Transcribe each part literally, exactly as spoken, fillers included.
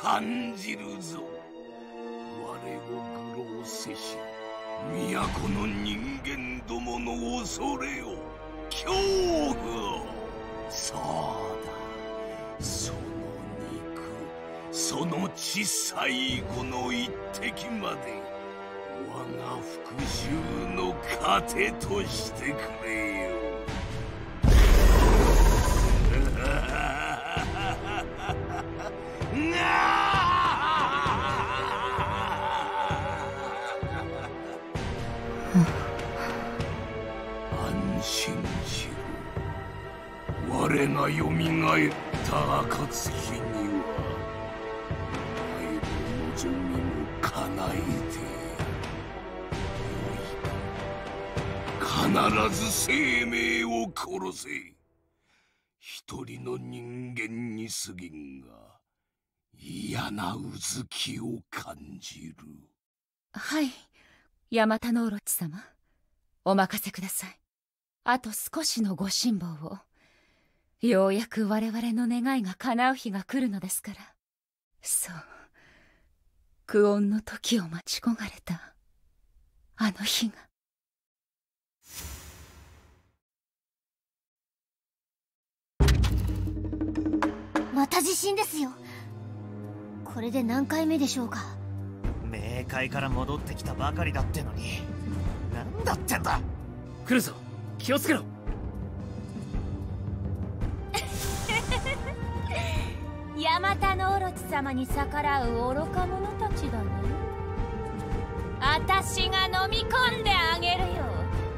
感じるぞ。我を愚弄せし都の人間どもの恐れを、恐怖を。そうだ、その肉、その血最後の一滴まで我が復讐の糧としてくれよ。安心しろ。我がよみがえった暁にはお前の望みも叶えて必ず生命を殺せ。一人の人間に過ぎんが嫌なうずきを感じる。 はい、ヤマタノオロチ様、お任せください。あと少しのご辛抱を。ようやく我々の願いが叶う日が来るのですから。そう、苦音の時を待ち焦がれたあの日が。 また地震ですよ。これで何回目でしょうか。 冥界から戻ってきたばかりだってのに何だってんだ。 来るぞ、気をつけろ。 ヤマタノオロチ様に逆らう愚か者たちだね。あたしが飲み込んであげるよ。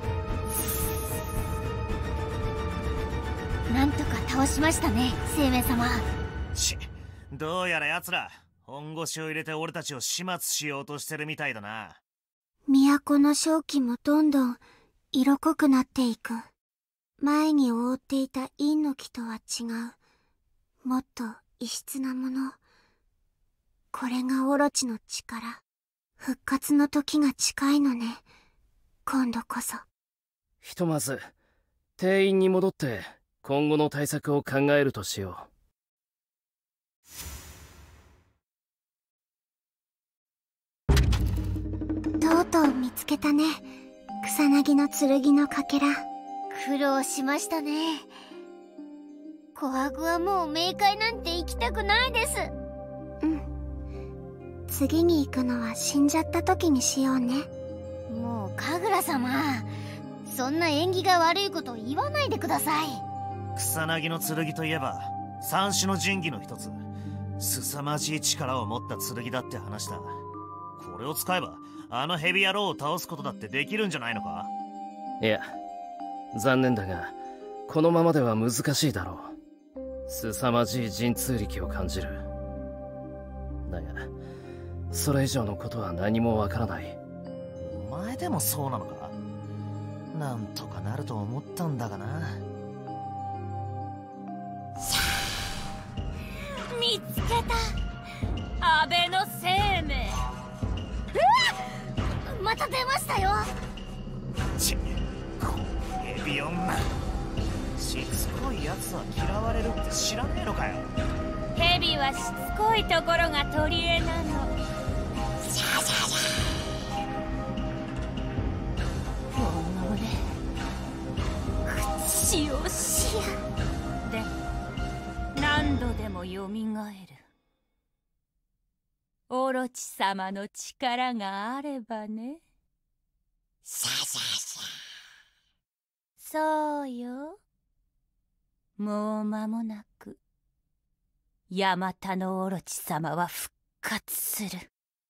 なんとか倒しましたね、生命様。 し、どうやら奴ら本腰を入れて俺たちを始末しようとしてるみたいだな。 都の正気もどんどん色濃くなっていく。前に覆っていた陰の木とは違う、もっと異質なもの。これがオロチの力。復活の時が近いのね、今度こそ。 ひとまず定員に戻って今後の対策を考えるとしよう。とうとう見つけたね、草薙の剣のかけら。 苦労しましたね。コハグはもう冥界なんて行きたくないです。 うん、次に行くのは死んじゃった時にしようね。 もう神楽様、そんな縁起が悪いこと言わないでください。 草薙の剣といえば三種の神器の一つ、凄まじい力を持った剣だって話だ。これを使えばあのヘビ野郎を倒すことだってできるんじゃないのか。 う。いや、残念だがこのままでは難しいだろう。凄まじい神通力を感じる。だがそれ以上のことは何もわからない。 お前でもそうなのか。なんとかなると思ったんだがな。 見つけた、安倍の生命。 うわっ、また出ましたよ。 ち、このエビ女、しつこいやつは嫌われるって知らねえのかよ。 ヘビはしつこいところが取り柄なの。 シャシャシャ。 口をしや。で何度でもよみがえる。オロチ様の力があればね。 シャシャシャ。 そうよ。もう間もなくヤマタノオロチ様は復活する。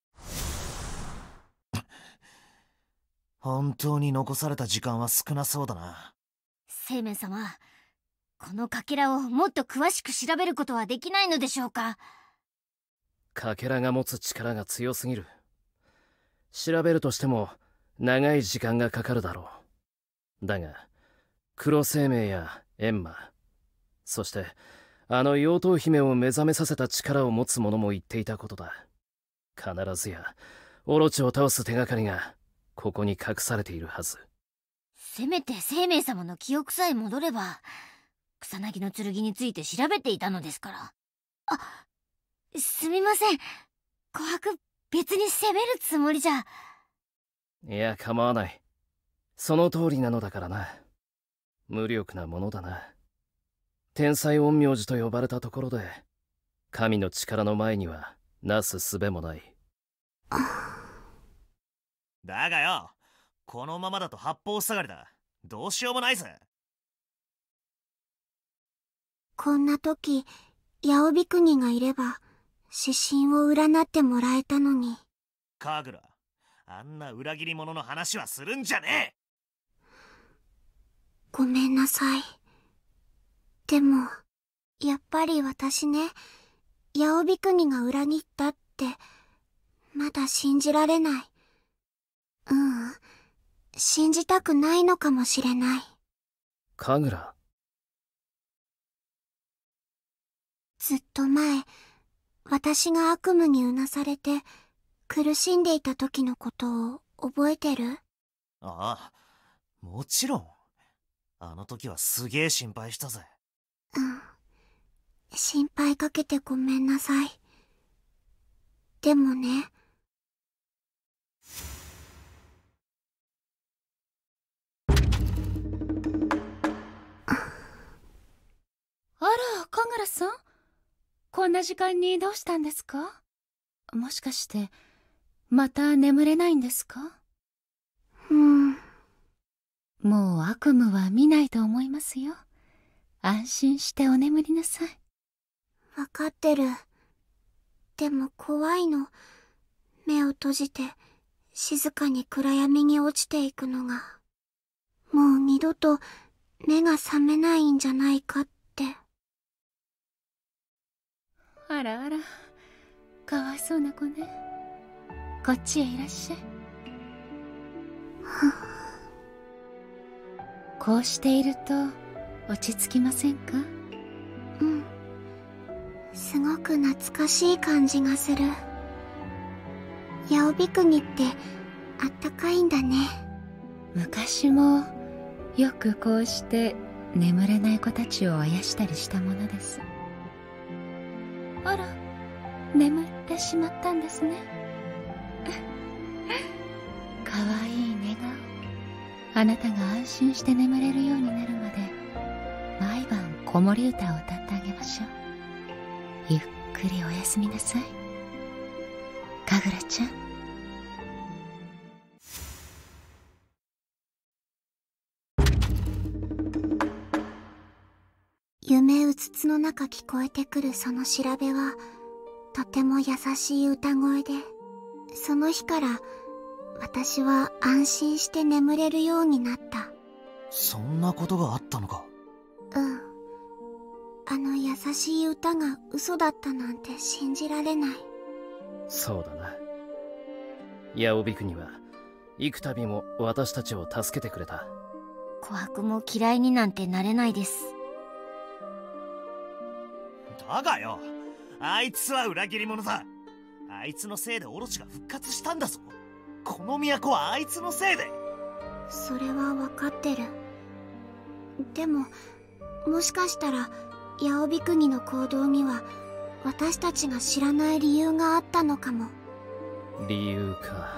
本当に残された時間は少なそうだな。 生命様、このかけらをもっと詳しく調べることはできないのでしょうか。 かけらが持つ力が強すぎる。調べるとしても長い時間がかかるだろう。だが黒生命やエンマ、そしてあの妖刀姫を目覚めさせた力を持つ者も言っていたことだ。必ずやオロチを倒す手がかりがここに隠されているはず。 せめて生命様の記憶さえ戻れば、草薙の剣について調べていたのですから。あ、 すみません。琥珀、別に責めるつもりじゃ。 いや、構わない。その通りなのだからな。無力なものだな。天才陰陽師と呼ばれたところで、神の力の前にはなすすべもない。 だがよ、このままだと八方塞がりだ。どうしようもないぜ。 こんな時、八帯国がいれば指針を占ってもらえたのに。 カグラ、あんな裏切り者の話はするんじゃねえ。 ごめんなさい。でもやっぱり私ね、八帯国が裏切ったってまだ信じられない。ううん、信じたくないのかもしれない。 カグラ、 ずっと前、私が悪夢にうなされて苦しんでいた時のことを覚えてる？ ああ、もちろん。あの時はすげえ心配したぜ。 うん、心配かけてごめんなさい。でもね、 あら、カグラさん、こんな時間にどうしたんですか？もしかしてまた眠れないんですか？ うん、 もう悪夢は見ないと思いますよ。安心してお眠りなさい。 わかってる。でも怖いの。目を閉じて静かに暗闇に落ちていくのが。もう二度と目が覚めないんじゃないかって。 あらあら、かわいそうな子ね。こっちへいらっしゃい。こうしていると落ち着きませんか？ うん、すごく懐かしい感じがする。八帯国ってあったかいんだね。 昔もよくこうして眠れない子たちをあやしたりしたものです。あら、眠ってしまったんですね。かわいい寝顔。あなたが安心して眠れるようになるまで毎晩子守歌を歌ってあげましょう。ゆっくりおやすみなさい、カグラちゃん。 夢うつつの中聞こえてくるその調べはとても優しい歌声で、その日から私は安心して眠れるようになった。 そんなことがあったのか。 うん。あの優しい歌が嘘だったなんて信じられない。 そうだな。八帯国は幾度も私たちを助けてくれた。 琥珀も嫌いになんてなれないです。 だがよ、あいつは裏切り者だ。あいつのせいでオロチが復活したんだぞ。この都はあいつのせいで。 それは分かってる。でももしかしたら八帯国の行動には私たちが知らない理由があったのかも。 理由か。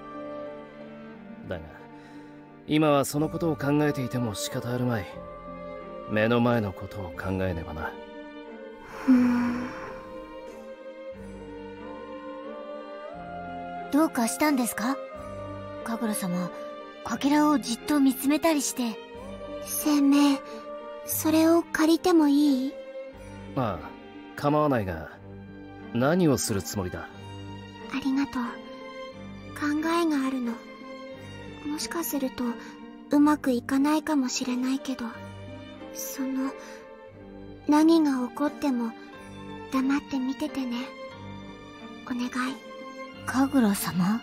だが今はそのことを考えていても仕方あるまい。目の前のことを考えねばな。 うーん。 どうかしたんですか？カグラ様、かけらをじっと見つめたりして。 生命、それを借りてもいい？ ああ、構わないが、何をするつもりだ？ ありがとう。考えがあるの。もしかするとうまくいかないかもしれないけど、その何が起こっても黙って見ててね。お願い。 カグラ様？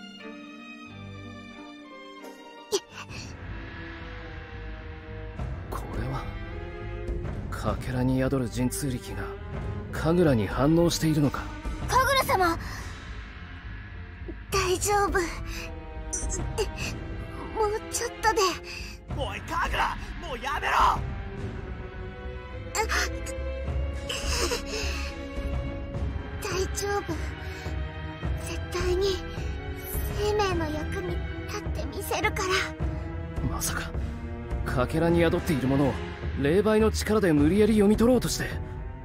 これはかけらに宿る神通力が神楽に反応しているのか。 カグラ様、大丈夫。もうちょっとで。 おいカグラ、もうやめろ。 大丈夫。絶対に生命の役に立ってみせるから。 まさかかけらに宿っているものを霊媒の力で無理やり読み取ろうとして。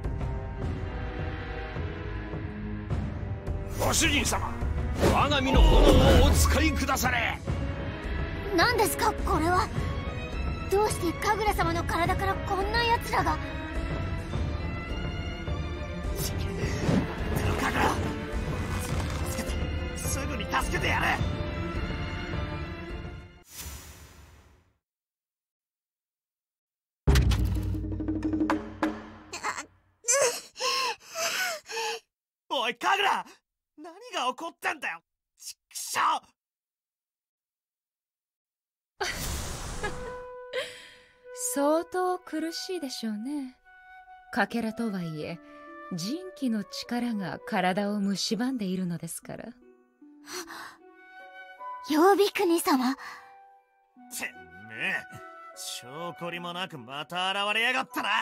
ご主人様、我が身の炎をお使いくだされ。 何ですかこれは。どうして神楽様の体からこんな奴らが。 神楽、助けて、すぐに助けてやれ。おい神楽、何が起こったんだよ。ちくしょう。 相当苦しいでしょうね。かけらとはいえ人気の力が体を蝕んでいるのですから。 曜日国様。 てめえ、証拠りもなくまた現れやがったな。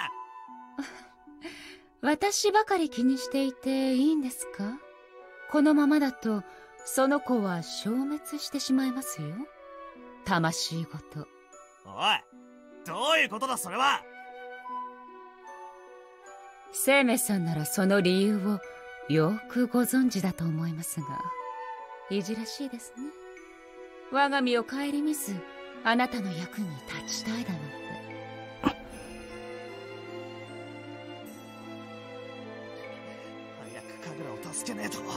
私ばかり気にしていていいんですか？このままだとその子は消滅してしまいますよ。魂ごと。 おい、どういうことだそれは。 生命さんならその理由をよくご存知だと思いますが、いじらしいですね。我が身を顧みずあなたの役に立ちたいだなんて。 早く神楽を助けねえと。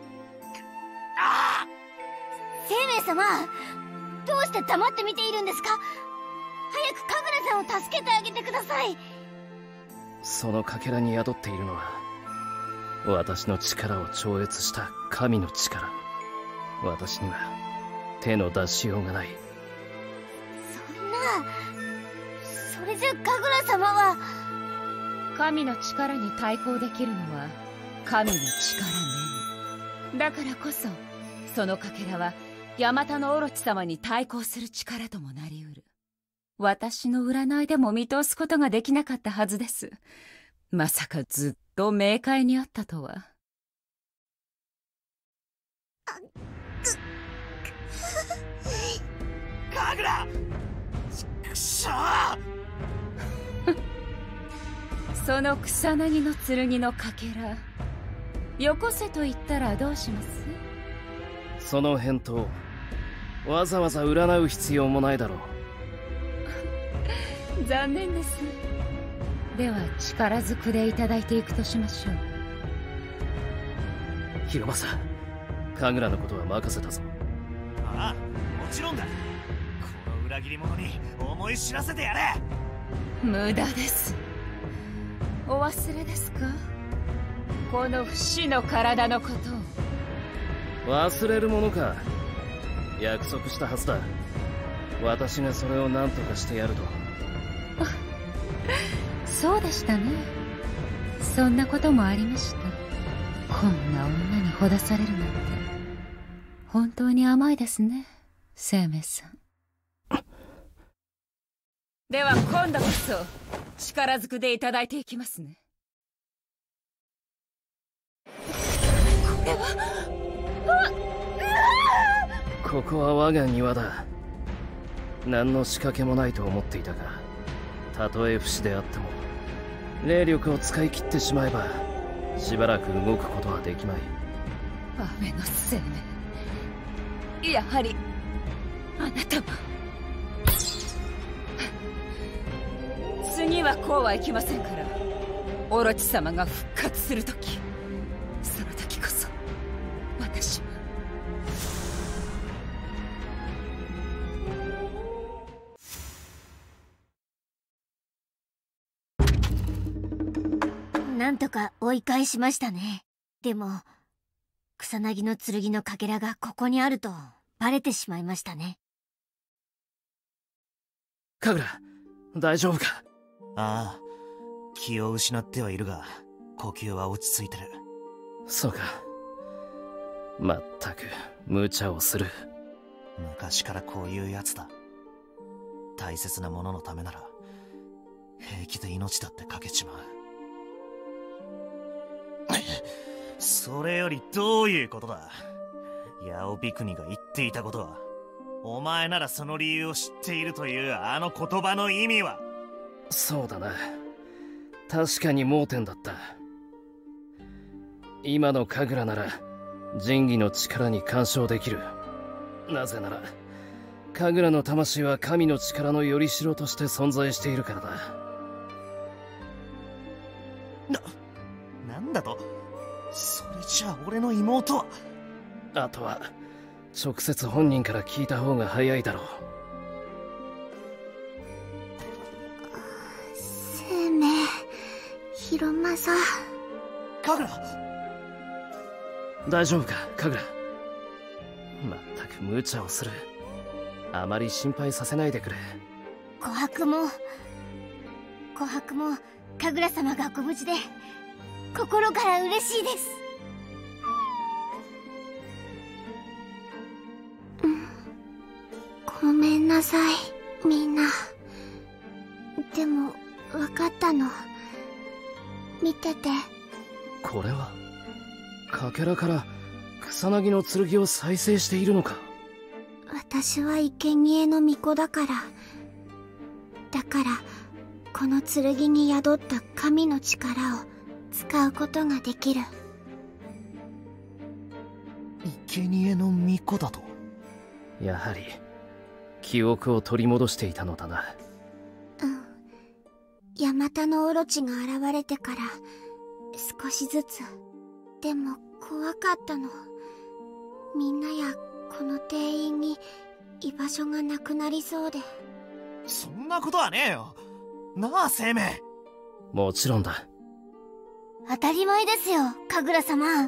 ああ、 生命様、どうして黙って見ているんですか？早く神楽さんを助けてあげてください。 そのかけらに宿っているのは私の力を超越した神の力。私には手の出しようがない。 そんな、それじゃ神楽様は。 神の力に対抗できるのは神の力のみ。だからこそそのかけらはヤマタノオロチ様に対抗する力ともなりうる。私の占いでも見通すことができなかったはずです。まさかずっと冥界にあったとは。 神楽、くそー。 その草薙の剣のかけらよこせと言ったらどうします？ その返答わざわざ占う必要もないだろう。 残念です。では力ずくでいただいていくとしましょう。 広政、神楽のことは任せたぞ。 ああ、もちろんだ。この裏切り者に思い知らせてやれ。 無駄です。お忘れですか？この不死の体のことを。 忘れるものか。約束したはずだ。私がそれを何とかしてやると。 そうでしたね。そんなこともありました。こんな女にほだされるなんて本当に甘いですね、生命さん。では今度こそ力ずくでいただいていきますね。これはここは我が庭だ。何の仕掛けもないと思っていたが、たとえ不死であっても霊力を使い切ってしまえばしばらく動くことはできまい。 雨の生命、やはりあなたは。次はこうはいきませんから。オロチ様が復活するとき、その時こそ私は。 なんとか追い返しましたね。でも草薙の剣のかけらがここにあるとバレてしまいましたね。 神楽、大丈夫か？ ああ、気を失ってはいるが呼吸は落ち着いてる。 そうか。まったく無茶をする。 昔からこういうやつだ。大切なもののためなら平気で命だってかけちまう。 それよりどういうことだ。ヤオビクニが言っていたことは、お前ならその理由を知っているというあの言葉の意味は。 そうだな、確かに盲点だった。今の神楽なら神器の力に干渉できる。なぜなら神楽の魂は神の力のよりしろとして存在しているからだ。 な、なんだと。それじゃあ俺の妹は。 あとは直接本人から聞いた方が早いだろう。 生命、広政。 神楽、 大丈夫か神楽。まったく無茶をする。あまり心配させないでくれ。 琥珀も琥珀も神楽様がご無事で心から嬉しいです。 ごめんなさい、みんな。でも、わかったの。見てて。 これはかけらから草薙の剣を再生しているのか。 私は生贄の巫女だから。だから、この剣に宿った神の力を使うことができる。 生贄の巫女だと。 やはり記憶を取り戻していたのだな。 うん。ヤマタノオロチが現れてから少しずつ。でも怖かったの。みんなやこの店員に居場所がなくなりそうで。 そんなことはねえよなあ生命。 もちろんだ。 当たり前ですよ神楽様。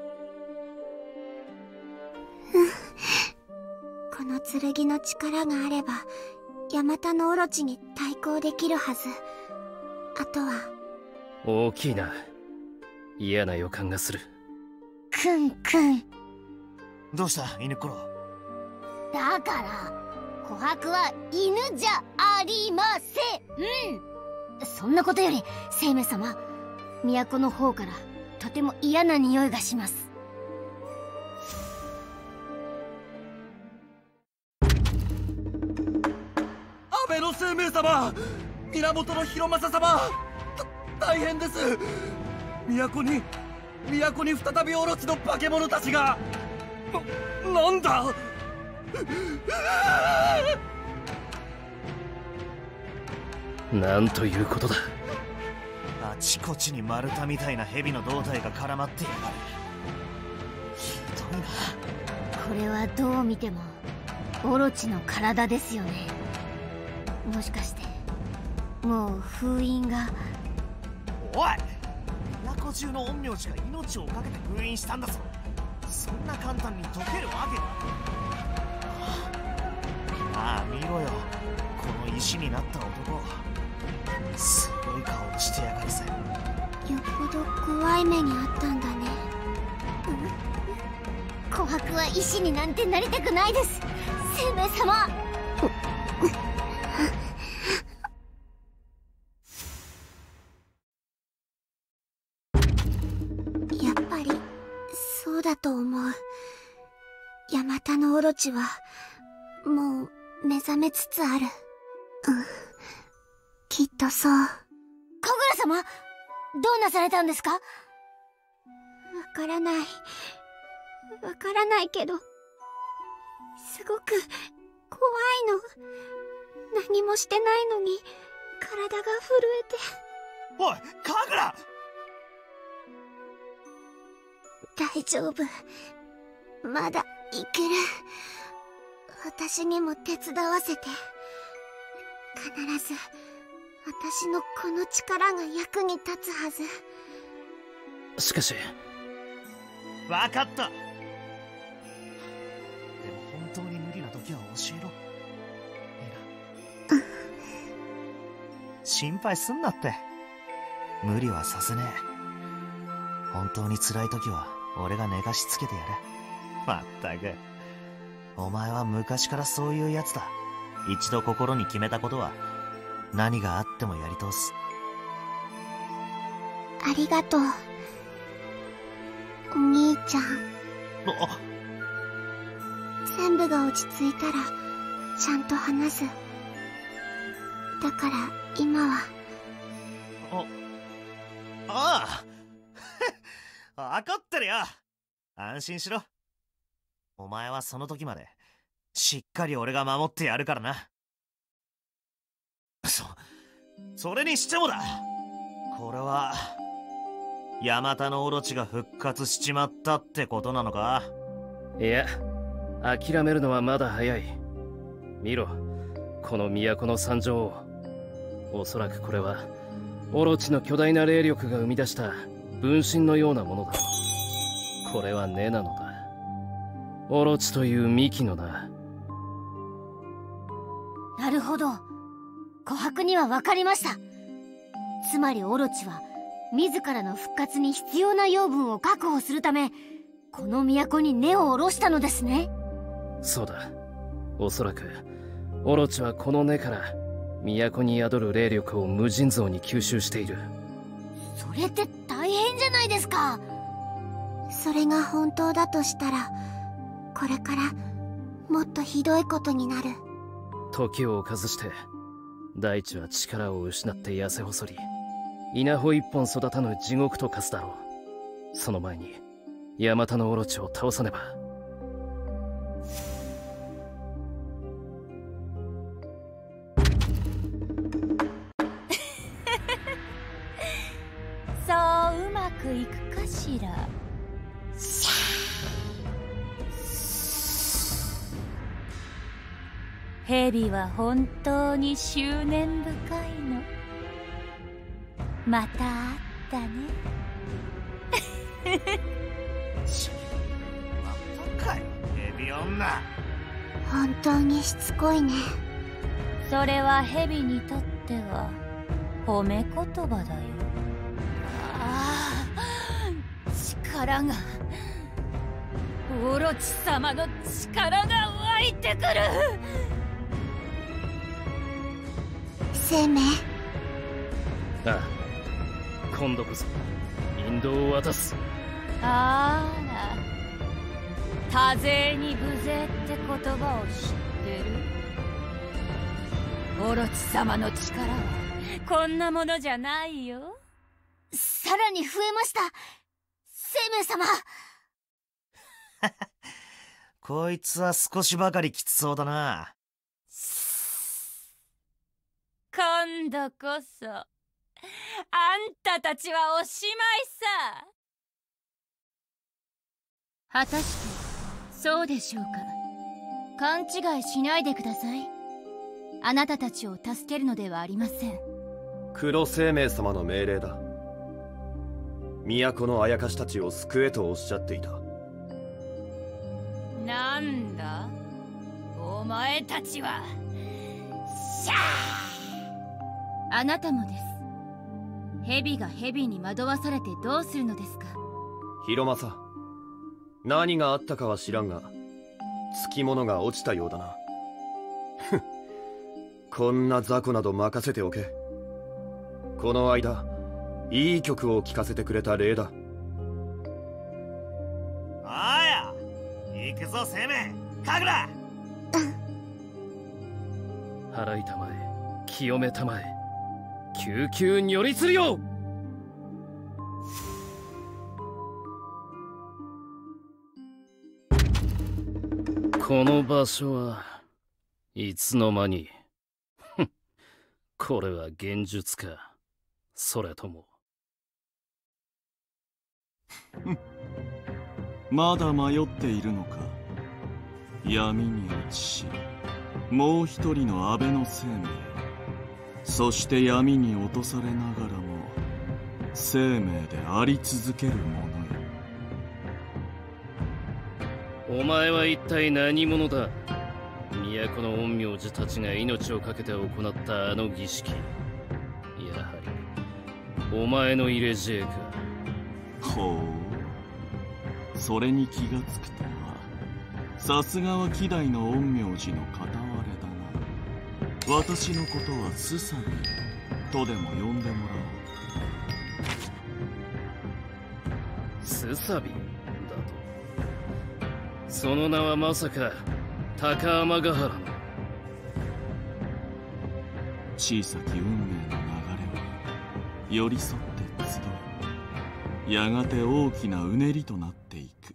この剣の力があればヤマタノオロチに対抗できるはず。あとは。 大きいな。嫌な予感がする。 くんくん。 どうした犬っころ。 だから琥珀は犬じゃありません。そんなことより生命様、都の方からとても嫌な匂いがします。 安倍の生命様、源の広政様、大変です。都に都に再びオロチの化け物たちが。な、なんだ。 なんということだ。 あちこちに丸太みたいな蛇の胴体が絡まってやがる。ひどいな。 これはどう見てもオロチの体ですよね。もしかしてもう封印が。 おい、都中の陰陽師が命をかけて封印したんだぞ。そんな簡単に解けるわけが。ああ見ろよ、この石になった男。すごい顔をしてやがるぜ。 よっぽど怖い目にあったんだね。 琥珀は石になんてなりたくないです、生命様。 やっぱりそうだと思う。ヤマタノオロチはもう目覚めつつある。うん、きっとそう。 神楽様、どうなされたんですか？わからない。わからないけど、すごく怖いの。何もしてないのに体が震えて。 おい、神楽！ 大丈夫。まだいける。私にも手伝わせて。必ず私のこの力が役に立つはず。 しかし。 分かった。でも本当に無理な時は教えろ。エラ。心配すんなって。無理はさせねえ。本当に辛い時は俺が寝かしつけてやる。まったく。お前は昔からそういうやつだ。一度心に決めたことは何があってもやり通す。 ありがとう。 兄ちゃん。 あ、 全部が落ち着いたらちゃんと話す。だから今は。 あああ分かってるよ。安心しろ。お前はその時までしっかり俺が守ってやるからな。そそれにしてもだ、これはヤマタノオロチが復活しちまったってことなのか？ いや、諦めるのはまだ早い。見ろ、この都の惨状を。おそらくこれはオロチの巨大な霊力が生み出した分身のようなものだ。これは根なのだ。オロチという幹のな。 なるほど、琥珀には分かりました。つまりオロチは自らの復活に必要な養分を確保するため、この都に根を下ろしたのですね。 そうだ。おそらくオロチはこの根から都に宿る霊力を無尽蔵に吸収している。 それって大変じゃないですか。 それが本当だとしたら、これからもっとひどいことになる。 時を置かずして大地は力を失って痩せ細り、稲穂一本育たぬ地獄と化すだろう。その前にヤマタノオロチを倒さねば。 そううまくいくかしら。蛇は本当に執念深いの。また会ったね。 またかよ、蛇女。 本当にしつこいね。 それは蛇にとっては褒め言葉だよ。ああ、力が、オロチ様の力が湧いてくる。 生命。 ああ、今度こそ引導を渡す。 あら、多勢に無勢って言葉を知ってる？オロチ様の力はこんなものじゃないよ。 さらに増えました、生命様。 こいつは少しばかりきつそうだな。 今度こそあんたたちはおしまいさ。果たしてそうでしょうか。勘違いしないでください。あなたたちを助けるのではありません。 黒生命様の命令だ。都のあやかしたちを救えとおっしゃっていた。 なんだお前たちは。シャー。あなたもです。蛇が蛇に惑わされてどうするのですか。 広政、何があったかは知らんが、つきものが落ちたようだな。ふん、こんな雑魚など任せておけ。この間いい曲を聴かせてくれた礼だ。 あや、行くぞ生命、神楽。 払いたまえ、清めたまえ、救急如律令。この場所はいつの間に。これは幻術か、それとも。 まだ迷っているのか。闇に落ちし、もう一人の安倍の生命、そして闇に落とされながらも生命であり続ける者よ。お前は一体何者だ。都の陰陽師たちが命を懸けて行ったあの儀式、やはりお前の入れ知恵か。 ほう、それに気がつくとは。さすがは希代の陰陽師の片割れだな。私のことはスサビとでも呼んでもらおう。 スサビ？ その名はまさか高天ヶ原の。 小さき運命の流れは寄り添って集い、やがて大きなうねりとなっていく。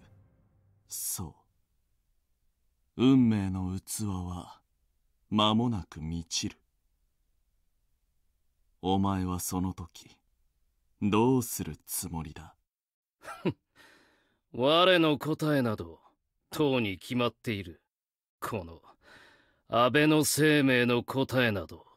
そう運命の器は間もなく満ちる。お前はその時どうするつもりだ？ 我の答えなどとうに決まっている。この安倍の生命の答えなど